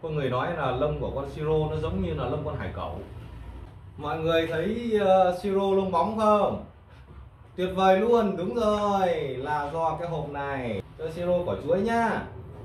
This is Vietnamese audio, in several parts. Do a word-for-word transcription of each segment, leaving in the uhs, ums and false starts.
Có người nói là lông của con siro nó giống như là lông con hải cẩu. Mọi người thấy uh, siro lông bóng không? Tuyệt vời luôn, đúng rồi, là do cái hộp này. Cho siro quả chuối nhá.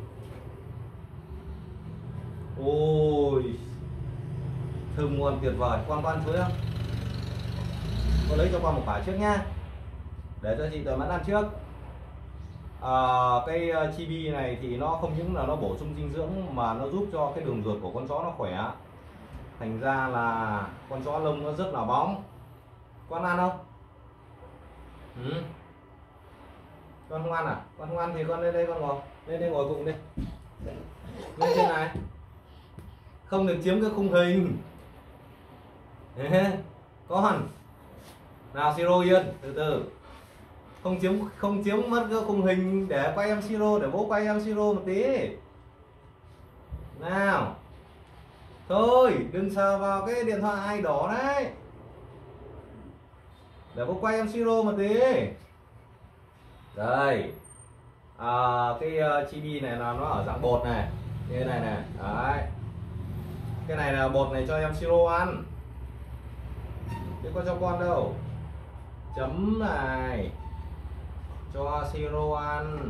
Ôi, thơm ngon tuyệt vời. Con có ăn chuối không? Con lấy cho con một quả trước nhá, để cho chị Tuệ Mẫn ăn trước. À, cái chibi này thì nó không những là nó bổ sung dinh dưỡng mà nó giúp cho cái đường ruột của con chó nó khỏe. Thành ra là con chó lông nó rất là bóng. Con ăn không? Ừ. Con không ăn à? Con không ăn thì con lên đây, con ngồi lên đây, ngồi cùng đi, lên trên này. Không được chiếm cái khung hình. Con nào siro yên, từ từ, không chiếm không chiếm mất cái khung hình để quay em siro, để bố quay em siro một tí nào. Thôi đừng sờ vào cái điện thoại đỏ đấy, để bố quay em siro một tí. Đây, à, cái uh, chibi này là nó ở dạng bột này, như thế này này. Đấy, cái này là bột này cho em siro ăn, chứ có cho con đâu. Chấm này cho siro ăn,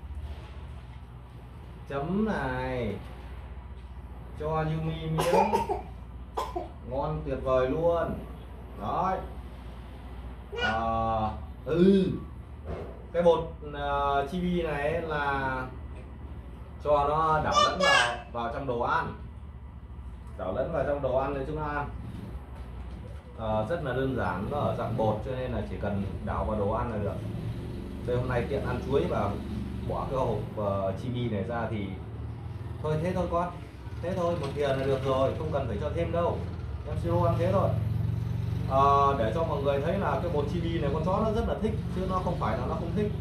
chấm này cho Yumi miếng, ngon tuyệt vời luôn. Đấy, à, ừ, cái bột uh, chibi này là cho nó đảo lẫn vào vào trong đồ ăn, đảo lẫn vào trong đồ ăn để chúng ta ăn. À, rất là đơn giản, nó ở dạng bột cho nên là chỉ cần đảo vào đồ ăn là được. Đây hôm nay tiện ăn chuối và bỏ cái hộp uh, chibi này ra thì thôi, thế thôi con, thế thôi, một tiền là được rồi, không cần phải cho thêm đâu. Em siro ăn thế thôi. À, để cho mọi người thấy là cái bột chibi này con chó nó rất là thích, chứ nó không phải là nó không thích.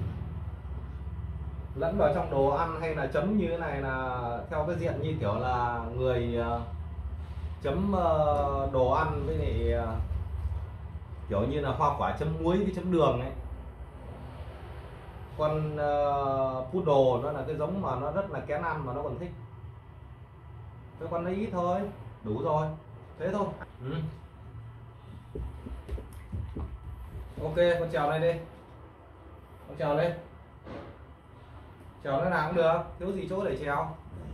Lẫn vào trong đồ ăn hay là chấm như thế này là theo cái diện như kiểu là người uh, chấm uh, đồ ăn với lại uh, kiểu như là hoa quả chấm muối với chấm đường ấy. Con uh, poodle nó là cái giống mà nó rất là kén ăn mà nó còn thích. Cái con lấy ít thôi, đủ rồi, thế thôi. Ừ. Ok, con trèo lên đi, con trèo lên, trèo nó nào cũng được, thiếu gì chỗ để trèo.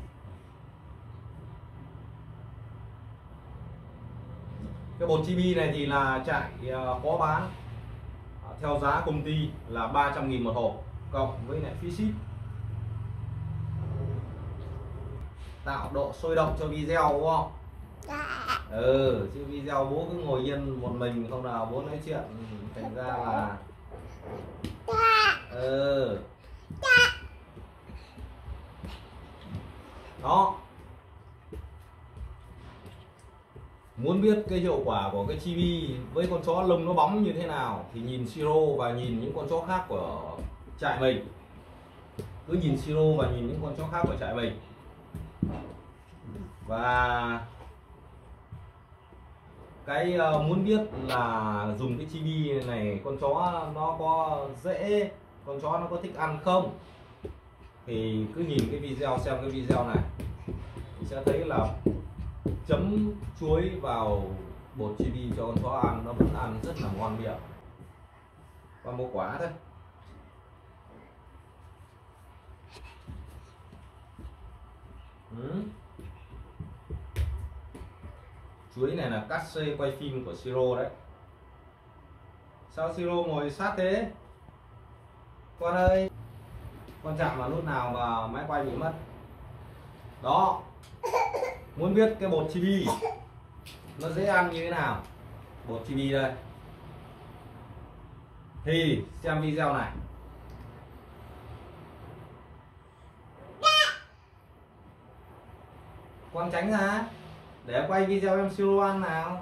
Cái bột chibi này thì là trại uh, có bán uh, theo giá công ty là ba trăm nghìn một hộp, cộng với lại phí ship. Tạo độ sôi động cho video đúng không? Ừ, chứ video bố cứ ngồi yên một mình, không nào bố nói chuyện, thành ra là ừ. Đó, muốn biết cái hiệu quả của cái chibi với con chó lông nó bóng như thế nào thì nhìn siro và nhìn những con chó khác của trại mình. Cứ nhìn siro và nhìn những con chó khác của trại mình. Và cái uh, muốn biết là dùng cái chibi này con chó nó có dễ, con chó nó có thích ăn không, thì cứ nhìn cái video, xem cái video này thì sẽ thấy là chấm chuối vào bột chibi cho con chó ăn, nó vẫn ăn rất là ngon miệng. Còn một quả thôi. Ừ. Chuối này là cắt xê quay phim của siro đấy. Sao siro ngồi sát thế? Con ơi, con chạm vào nút nào mà máy quay bị mất. Đó, muốn biết cái bột chibi nó dễ ăn như thế nào, bột chibi đây, thì xem video này. Con tránh ra để quay video em siro ăn nào.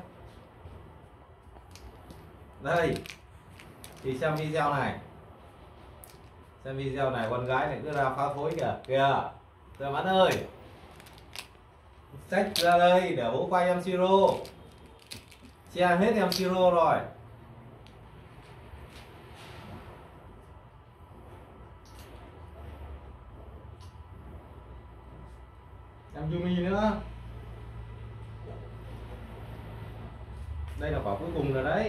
Đây, thì xem video này, xem video này, con gái này cứ ra phá thối kìa kìa. Tuệ Mẫn ơi, xách ra đây để bố quay em siro, che hết em siro rồi. Em Em Yumi nữa. Đây là quả cuối cùng rồi đấy.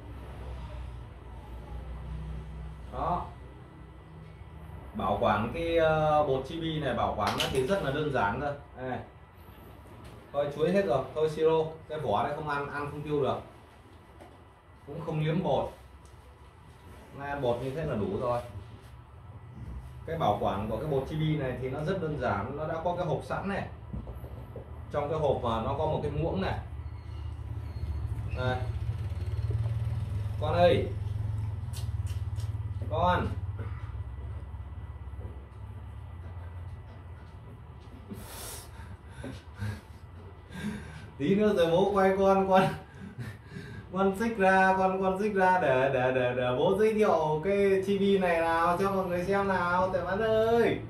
Đó. Bảo quản cái uh, bột chibi này bảo quản nó thì rất là đơn giản thôi. Đây. Thôi chuối hết rồi, thôi siro, cái vỏ này không ăn, ăn không tiêu được. Cũng không liếm bột. Nay ăn bột như thế là đủ rồi. Cái bảo quản của cái bột chibi này thì nó rất đơn giản, nó đã có cái hộp sẵn này. Trong cái hộp mà nó có một cái muỗng này. Đây. Con ơi. Con. Tí nữa rồi bố quay con con con xích ra con con xích ra để để để để bố giới thiệu cái chibi này nào cho mọi người xem nào, Tuệ Mẫn ơi.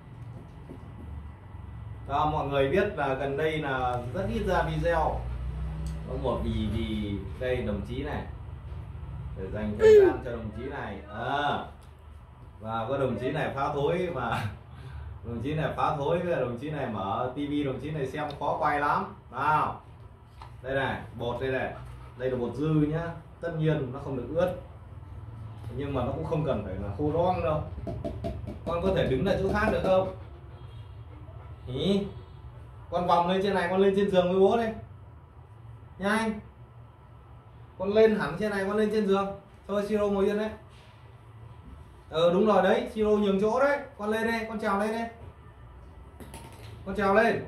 Đó, mọi người biết là gần đây là rất ít ra video. Có một vì vì đây đồng chí này để dành thời gian cho đồng chí này à, và có đồng chí này phá thối mà đồng chí này phá thối với đồng chí này mở tivi, đồng chí này xem khó quay lắm. Nào, đây này, bột đây này, đây là bột dư nhá, tất nhiên nó không được ướt nhưng mà nó cũng không cần phải là khô loang đâu. Con có thể đứng lại chỗ khác được không? Ý, con vòng lên trên này, con lên trên giường với bố đây nhanh, con lên hẳn trên này, con lên trên giường. Thôi siro ngồi yên đấy. Ờ đúng rồi đấy, siro nhường chỗ đấy, con lên đây, con trèo lên đây, con trèo lên.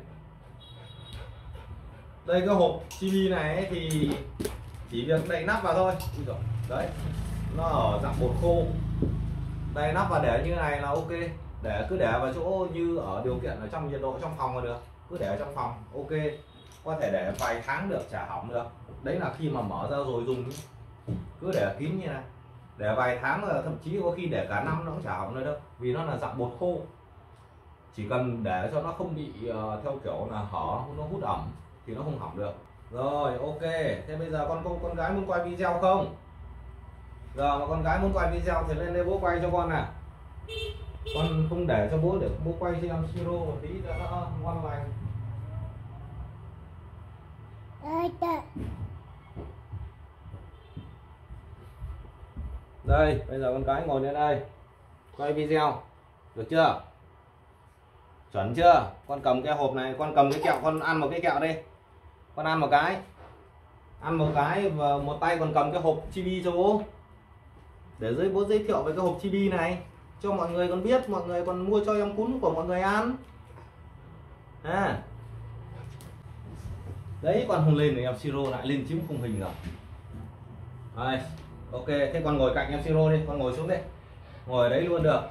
Đây cái hộp chibi này ấy, thì chỉ việc đậy nắp vào thôi. Đấy, nó ở dạng bột khô. Đây nắp vào để như này là ok. Để cứ để vào chỗ như ở điều kiện ở trong nhiệt độ trong phòng là được. Cứ để ở trong phòng ok. Có thể để vài tháng được, chả hỏng được. Đấy là khi mà mở ra rồi dùng. Cứ để kín như này, để vài tháng là thậm chí có khi để cả năm nó cũng chả hỏng nữa đâu. Vì nó là dạng bột khô. Chỉ cần để cho nó không bị uh, theo kiểu là hở, nó hút ẩm thì nó không hỏng được. Rồi ok, thế bây giờ con con con gái muốn quay video không? Giờ mà con gái muốn quay video thì lên đây bố quay cho con nè. Con không để cho bố, để bố quay cho em siro một tí cho nó ngon lành. Đây, bây giờ con gái ngồi lên đây quay video, được chưa? Chuẩn chưa? Con cầm cái hộp này, con cầm cái kẹo, con ăn một cái kẹo đi. Con ăn một cái. Ăn một cái và một tay còn cầm cái hộp chibi cho bố. Để giới bố giới thiệu về cái hộp chibi này cho mọi người còn biết, mọi người còn mua cho em cún của mọi người ăn. À. Đấy, con không lên thì em siro lại lên chiếm khung hình rồi. Đây, ok, thế con ngồi cạnh em siro đi, con ngồi xuống đây. Ngồi ở đấy luôn được.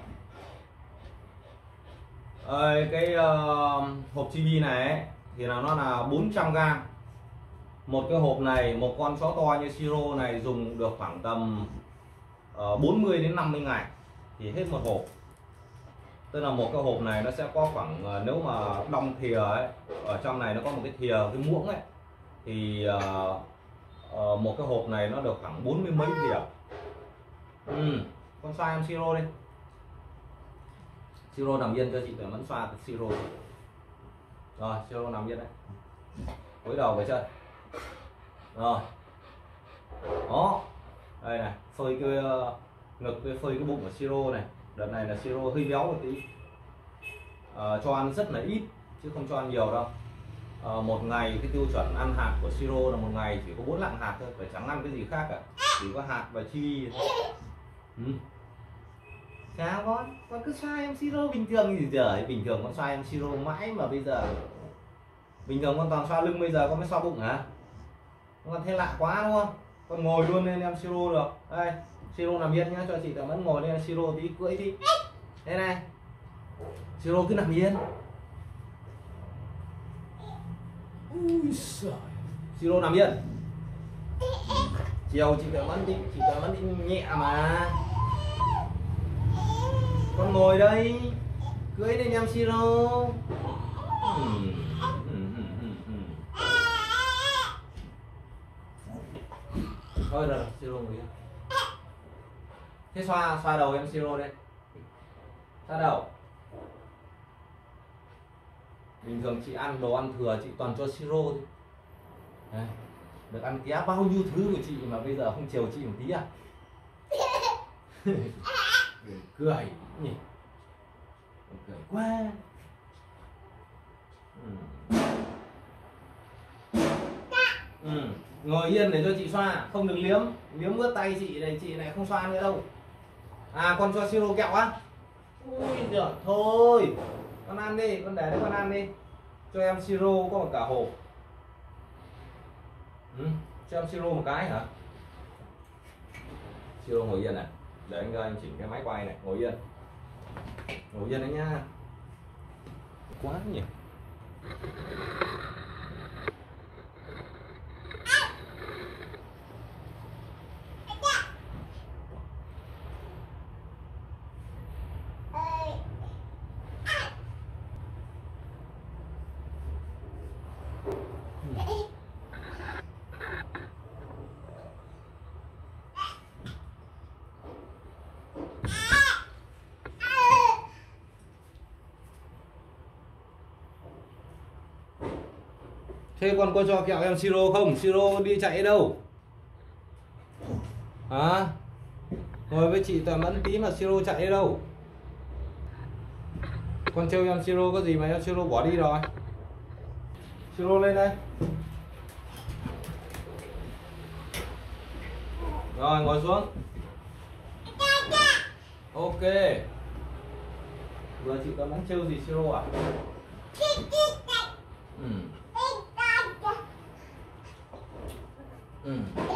Ơi, cái uh, hộp chibi này ấy, thì là nó là bốn trăm gam. Một cái hộp này, một con chó to như siro này dùng được khoảng tầm uh, bốn mươi đến năm mươi ngày thì hết một hộp. Tức là một cái hộp này nó sẽ có khoảng uh, nếu mà đong thìa ấy, ở trong này nó có một cái thìa, cái muỗng ấy, thì uh, uh, một cái hộp này nó được khoảng bốn mươi mấy thìa. Ừ, con xoa em siro đi. Siro nằm yên cho chị Tuệ Mẫn xoa siro. Rồi, siro nằm yên đấy. Cúi đầu về chân. Rồi. Đó. Đây này, phơi cái uh, ngực, cái phơi cái bụng của siro này. Đợt này là siro hơi béo một tí. Uh, cho ăn rất là ít chứ không cho ăn nhiều đâu. Uh, một ngày cái tiêu chuẩn ăn hạt của siro là một ngày chỉ có bốn lạng hạt thôi, phải chẳng ăn cái gì khác cả. Chỉ có hạt và chi thôi. Ừ. Sao con? Con cứ xoa em siro bình thường gì trời, bình thường con xoa em siro mãi mà bây giờ bình thường con toàn xoa lưng, bây giờ con mới xoa bụng hả? Con thấy lạ quá đúng không? Con ngồi luôn lên em siro được. Đây, siro nằm yên nhá, cho chị Tuệ Mẫn ngồi lên siro tí, cưỡi tí. Đây này. Siro cứ nằm yên. Ui giời. Siro nằm yên. Chiều chị Tuệ Mẫn đi, chị Tuệ Mẫn đi nhẹ mà. Con ngồi đây, cưỡi lên em siro. Hmm. Hmm, hmm, hmm, hmm. Thôi rồi, siro ngồi yên. Thế xoa xoa đầu em siro đây. Xoa đầu. Bình thường chị ăn đồ ăn thừa chị toàn cho siro thôi. Đấy. Được ăn ké bao nhiêu thứ của chị mà bây giờ không chiều chị một tí à? Cười nhỉ, cười quá. Ừ. Ừ. Ngồi yên để cho chị xoa, không được liếm, liếm ướt tay chị này, chị này không xoa nữa đâu. À con cho siro kẹo á? Ui giời, thôi con ăn đi, con để đấy con ăn đi. Cho em siro có một cả hộp. Ừ. Cho em siro một cái hả? Siro ngồi yên này, để anh anh chỉnh cái máy quay này, ngồi yên, ngồi yên đấy nhá. Quá nhỉ. Thế con có cho kẹo em siro không? Siro đi chạy đâu? Hả? Ngồi với chị tầm ấn tí mà siro chạy đi đâu? Con trêu em siro có gì mà em siro bỏ đi rồi? Siro lên đây. Rồi ngồi xuống. Ok. Vừa chị có muốn trêu gì siro à? Ừ. Ừ.